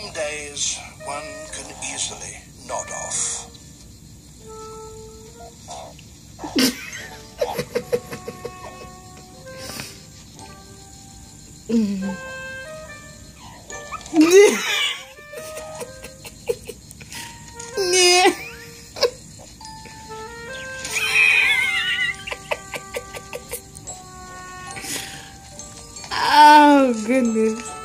Some days one can easily nod off. Oh goodness.